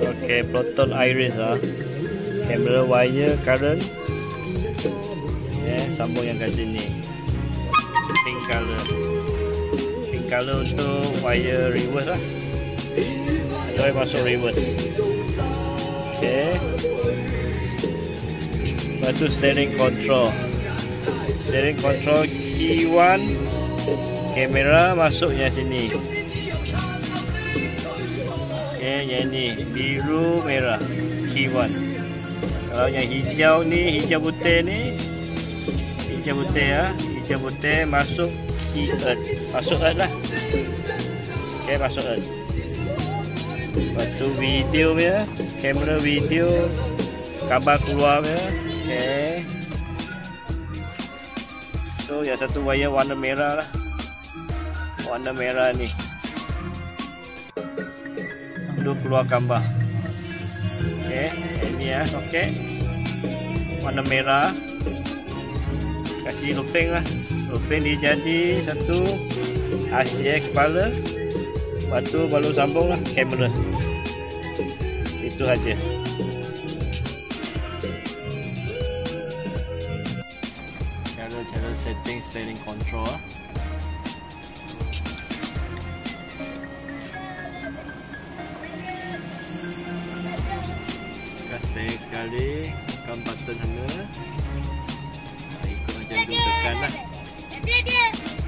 Okay, Proton Iris kamera wire current. Sambung yang kat sini. Pink color. Pink color untuk wire reverse Android masuk reverse. Okay. Lepas tu steering control. Steering control key 1. Kamera masuknya sini. Okay, yang ni biru merah key 1. Kalau yang hijau ni, hijau putih ni, hijau putih masuk key earth. Masuk earth lah. Okay, masuk earth. Lepas tu video dia, kamera video, gambar keluar dia. Okay. So yang satu wire warna merah lah. Warna merah ni. Untuk keluar gambar. Okay, ini okay. Warna merah. Kasih looping lah. Looping dia jadi satu RCA kepala. Lepas tu baru sambung lah kamera. Itu aja. Cara setting steering control. Steering sekali, tekan button sana. Ikut macam tu tekan lah.